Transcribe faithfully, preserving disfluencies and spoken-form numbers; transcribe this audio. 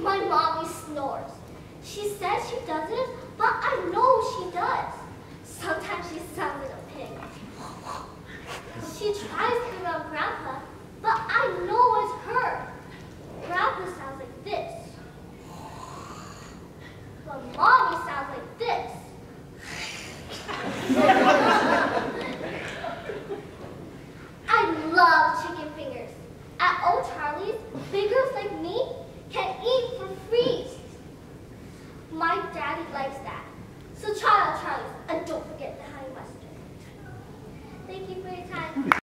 My mommy snores. She says she doesn't, but I know she does. Sometimes she sounds like a pig. She tries to be around Grandpa, but I know it's her. Grandpa sounds like this. But Mommy sounds like this. I love chicken fingers. At Old Charlie's, big girls like me can eat for free. My daddy likes that. So try Old Charlie's and don't forget the honey mustard. Thank you for your time.